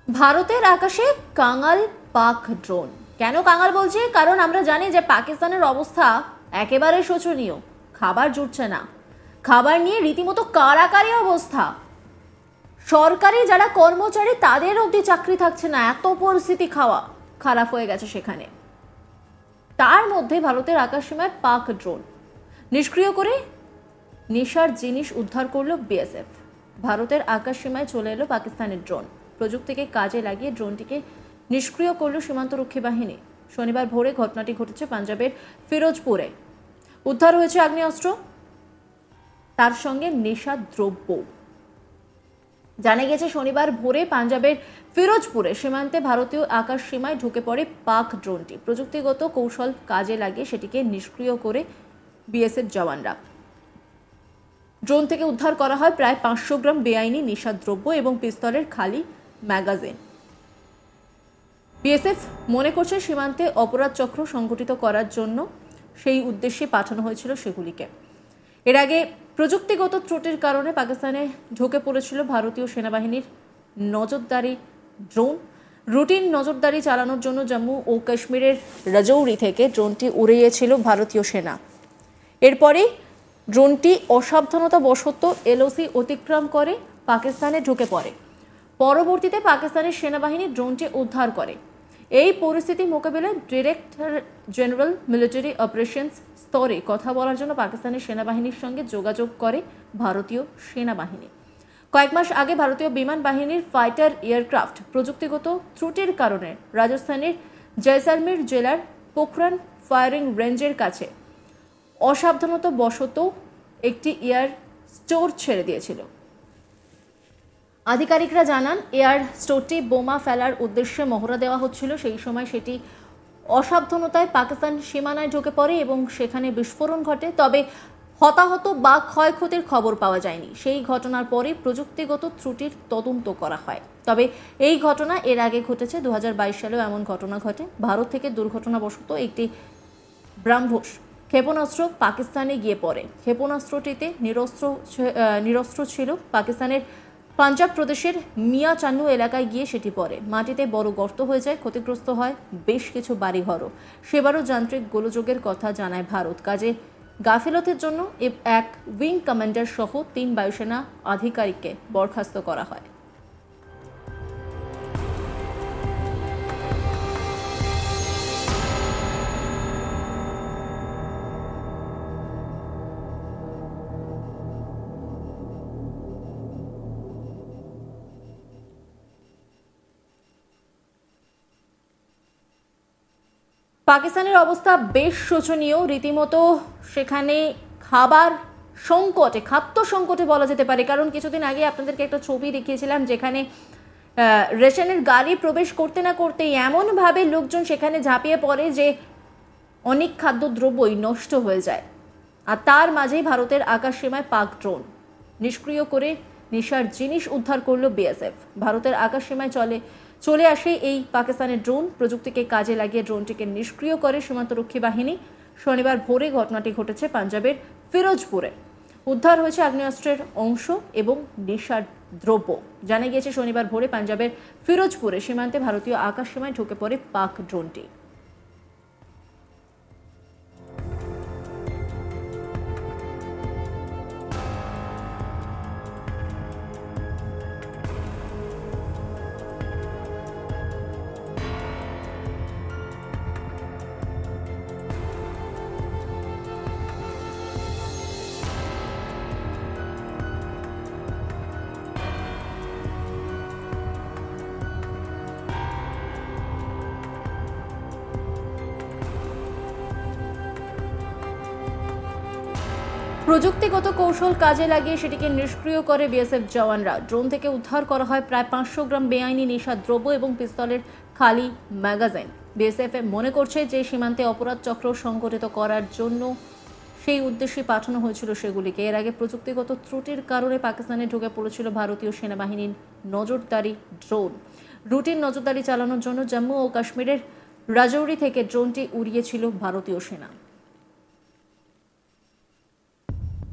ভারতের আকাশে কাঙাল পাক ড্রোন। কেন কাঙাল বলছি? কারণ আমরা জানি যে পাকিস্তানের অবস্থা একেবারে শোচনীয়। খাবার জুটছে না, খাবার নিয়ে রীতিমতো কারাকারি অবস্থা। সরকারি যারা কর্মচারী তাদের অবধি চাকরি থাকছে না, এত পরিস্থিতি খারাপ হয়ে গেছে সেখানে। তার মধ্যে ভারতের আকাশসীমায় পাক ড্রোন নিষ্ক্রিয় করে নেশার জিনিস উদ্ধার করলো বিএসএফ। ভারতের আকাশসীমায় চলে এলো পাকিস্তানের ড্রোন। প্রযুক্তিকে কাজে লাগিয়ে ড্রোনটিকে নিষ্ক্রিয় করলো সীমান্তরক্ষী বাহিনী। শনিবার ভোরে ঘটনাটি ঘটেছে পাঞ্জাবের ফিরোজপুরে। উদ্ধার হয়েছে আগ্নেয়াস্ত্র, তার সঙ্গে নেশার দ্রব্য। জানা গেছে শনিবার ভোরে পাঞ্জাবের ফিরোজপুরে সীমান্তে ভারতীয় আকাশ সীমায় ঢুকে পড়ে পাক ড্রোনটি। প্রযুক্তিগত কৌশল কাজে লাগিয়ে সেটিকে নিষ্ক্রিয় করে বিএসএফ জওয়ানরা। ড্রোন থেকে উদ্ধার করা হয় প্রায় 500 গ্রাম বেআইনি নেশাদ্রব্য এবং পিস্তলের খালি ম্যাগাজিন। বিএসএফ মনে করছে সীমান্তে অপরাধ চক্র সংগঠিত করার জন্য সেই উদ্দেশ্যে পাঠানো হয়েছিল সেগুলিকে। এর আগে প্রযুক্তিগত ত্রুটির কারণে পাকিস্তানে ঢুকে পড়েছিল ভারতীয় সেনাবাহিনীর নজরদারি ড্রোন। রুটিন নজরদারি চালানোর জন্য জম্মু ও কাশ্মীরের রাজৌরি থেকে ড্রোনটি উড়িয়েছিল ভারতীয় সেনা। এরপরেই ড্রোনটি অসাবধানতাবশত এলওসি অতিক্রম করে পাকিস্তানে ঢুকে পড়ে। পরবর্তীতে পাকিস্তানের সেনাবাহিনী ড্রোনটি উদ্ধার করে। এই পরিস্থিতি মোকাবিলায় ডিরেক্টর জেনারেল মিলিটারি অপারেশনস স্তরে কথা বলার জন্য পাকিস্তানের সেনাবাহিনীর সঙ্গে যোগাযোগ করে ভারতীয় সেনাবাহিনী। কয়েক মাস আগে ভারতীয় বিমান বাহিনীর ফাইটার এয়ারক্রাফট প্রযুক্তিগত ত্রুটির কারণে রাজস্থানের জয়সালমীর জেলার পোখরান ফায়ারিং রেঞ্জের কাছে অসাবধানতাবশত একটি এয়ার স্টোর ছেড়ে দিয়েছিল। আধিকারিকরা জানান এয়ার স্টোরটি বোমা ফেলার উদ্দেশ্যে মহড়া দেওয়া হচ্ছিল। সেই সময় সেটি অসাবধানতায় পাকিস্তান সীমানায় ঢুকে পড়ে এবং সেখানে বিস্ফোরণ ঘটে। তবে হতাহত বা ক্ষয়ক্ষতির খবর পাওয়া যায়নি। সেই ঘটনার পরে প্রযুক্তিগত ত্রুটির তদন্ত করা হয়। তবে এই ঘটনা এর আগে ঘটেছে। 2022 সালেও এমন ঘটনা ঘটে। ভারত থেকে দুর্ঘটনাবশত একটি ব্রাহ্মস ক্ষেপণাস্ত্র পাকিস্তানে গিয়ে পড়ে। ক্ষেপণাস্ত্রটিতে নিরস্ত্র ছিল। পাকিস্তানের পাঞ্জাব প্রদেশের মিয়া চান্নু এলাকায় গিয়ে সেটি পড়ে। মাটিতে বড় গর্ত হয়ে যায়, ক্ষতিগ্রস্ত হয় বেশ কিছু বাড়িঘরও। সেবারও যান্ত্রিক গোলযোগের কথা জানায় ভারত। কাজে গাফিলতির জন্য এক উইং কমান্ডার সহ 3 বায়ুসেনা আধিকারিককে বরখাস্ত করা হয়। পাকিস্তানের অবস্থা বেশ শোচনীয়। রীতিমতো সেখানে খাবার সংকটে, খাদ্য সংকটে বলা যেতে পারে। কারণ কিছুদিন আগে আপনাদেরকে একটা ছবি দেখিয়েছিলাম যেখানে রেশনের গাড়ি প্রবেশ করতে না করতেই এমনভাবে লোকজন সেখানে ঝাঁপিয়ে পড়ে যে অনেক খাদ্যদ্রব্যই নষ্ট হয়ে যায়। আর তার মাঝেই ভারতের আকাশসীমায় পাক ড্রোন নিষ্ক্রিয় করে নেশার জিনিস উদ্ধার করলো বিএসএফ। ভারতের আকাশসীমায় চলে আসে এই পাকিস্তানের ড্রোন। প্রযুক্তিকে কাজে লাগিয়ে ড্রোনটিকে নিষ্ক্রিয় করে সীমান্তরক্ষী বাহিনী। শনিবার ভোরে ঘটনাটি ঘটেছে পাঞ্জাবের ফিরোজপুরে। উদ্ধার হয়েছে আগ্নেয়াস্ত্রের অংশ এবং নেশার দ্রব্য। জানা গিয়েছে শনিবার ভোরে পাঞ্জাবের ফিরোজপুরে সীমান্তে ভারতীয় আকাশসীমায় ঢুকে পড়ে পাক ড্রোনটি। প্রযুক্তিগত কৌশল কাজে লাগিয়ে সেটিকে নিষ্ক্রিয় করে বিএসএফ জওয়ানরা। ড্রোন থেকে উদ্ধার করা হয় প্রায় 500 গ্রাম বেআইনি নেশার দ্রব্য এবং পিস্তলের খালি ম্যাগাজিন। বিএসএফ মনে করছে যে সীমান্তে অপরাধ চক্র সংগঠিত করার জন্য সেই উদ্দেশ্যে পাঠানো হয়েছিল সেগুলিকে। এর আগে প্রযুক্তিগত ত্রুটির কারণে পাকিস্তানে ঢুকে পড়েছিল ভারতীয় সেনাবাহিনীর নজরদারি ড্রোন। রুটিন নজরদারি চালানোর জন্য জম্মু ও কাশ্মীরের রাজৌরি থেকে ড্রোনটি উড়িয়েছিল ভারতীয় সেনা।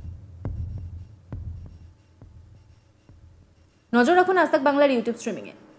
নজর রাখুন আজ তাক বাংলার ইউটিউব স্ট্রিমিংয়ে।